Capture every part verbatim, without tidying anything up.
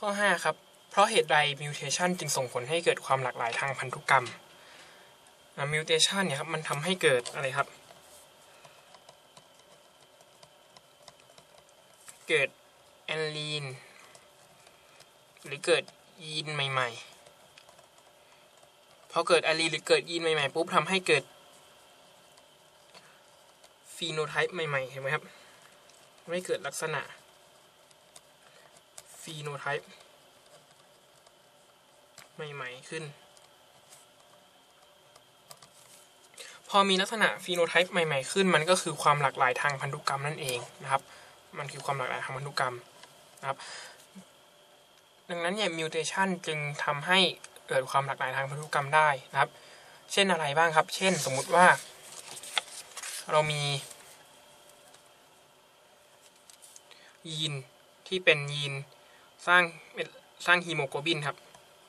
ข้อห้าครับเพราะเหตุใดมิวเทชันจึงส่งผลให้เกิดความหลากหลายทางพันธุกรรมมิวเทชันเนี่ยครับมันทำให้เกิดอะไรครับเกิดแอลลีนหรือเกิดยีนใหม่ๆพอเกิดแอลลีนหรือเกิดยีนใหม่ๆปุ๊บทำให้เกิดฟีโนไทป์ใหม่ๆเห็นไหมครับไม่เกิดลักษณะฟีโนไทป์ใหม่ๆขึ้นพอมีลักษณะฟีโนไทป์ใหม่ๆขึ้นมันก็คือความหลากหลายทางพันธุกรรมนั่นเองนะครับมันคือความหลากหลายทางพันธุกรรมนะครับดังนั้นเนี่ยมิวเทชันจึงทำให้เกิดความหลากหลายทางพันธุกรรมได้นะครับเช่นอะไรบ้างครับเช่นสมมุติว่าเรามียีนที่เป็นยีนสร้างสร้างฮีโมโกลบินครับ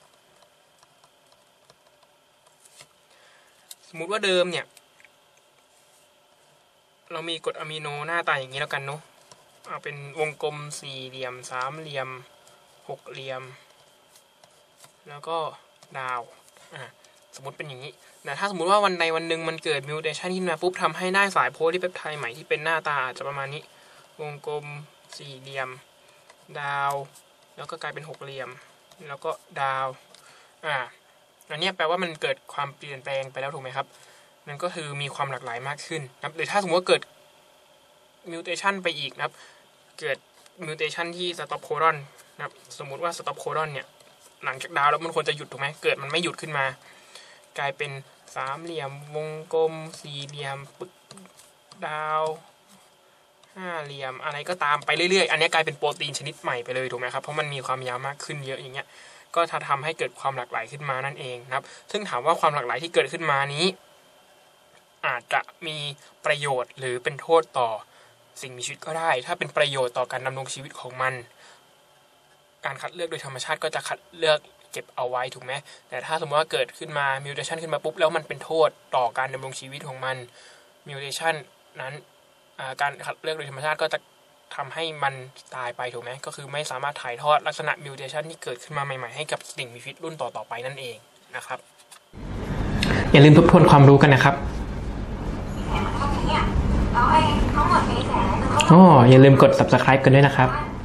สมมุติว่าเดิมเนี่ยเรามีกรดอะมิโนหน้าตาอย่างนี้แล้วกันเนาะเอาเป็นวงกลมสี่เหลี่ยมสามเหลี่ยมหกเหลี่ยมแล้วก็ดาวอ่าสมมติเป็นอย่างนี้แต่ถ้าสมมุติว่าวันใดวันหนึ่งมันเกิดมิวเทชันขึ้นมาปุ๊บทำให้ได้สายโพลีเพปไทด์ใหม่ที่เป็นหน้าตาอาจจะประมาณนี้วงกลมสี่เหลี่ยมดาวแล้วก็กลายเป็นหกเหลี่ยมแล้วก็ดาวอ่าอันนี้แปลว่ามันเกิดความเปลี่ยนแปลงไปแล้วถูกไหมครับนั่นก็คือมีความหลากหลายมากขึ้นนะครับหรือถ้าสมมติว่าเกิดมิวเทชันไปอีกนะครับเกิดมิวเทชันที่สต็อปโคดอนนะครับสมมุติว่าสต็อปโคดอนเนี่ยหลังจากดาวแล้วมันควรจะหยุดถูกไหมเกิดมันไม่หยุดขึ้นมากลายเป็นสามเหลี่ยมวงกลมสี่เหลี่ยมปึกดาวห้าเหลี่ยมอะไรก็ตามไปเรื่อยๆอันนี้กลายเป็นโปรตีนชนิดใหม่ไปเลยถูกไหมครับเพราะมันมีความยาวมากขึ้นเยอะอย่างเงี้ยก็จะทำให้เกิดความหลากหลายขึ้นมานั่นเองนะครับซึ่งถามว่าความหลากหลายที่เกิดขึ้นมานี้อาจจะมีประโยชน์หรือเป็นโทษต่อสิ่งมีชีวิตก็ได้ถ้าเป็นประโยชน์ต่อการดำรงชีวิตของมันการคัดเลือกโดยธรรมชาติก็จะคัดเลือกเก็บเอาไว้ถูกไหมแต่ถ้าสมมติว่าเกิดขึ้นมามิวเทชันขึ้นมาปุ๊บแล้วมันเป็นโทษต่อการดำรงชีวิตของมันมิวเทชันนั้นการคัดเลือกโดยธรรมชาติก็จะทำให้มันตายไปถูกไหมก็คือไม่สามารถถ่ายทอดลักษณะมิวเทชันที่เกิดขึ้นมาใหม่ๆให้กับสิ่งมีชีวิตรุ่นต่อๆไปนั่นเองนะครับอย่าลืมทบทวนความรู้กันนะครับอ๋ออย่าลืมกด ซับสไครบ์ กันด้วยนะครับ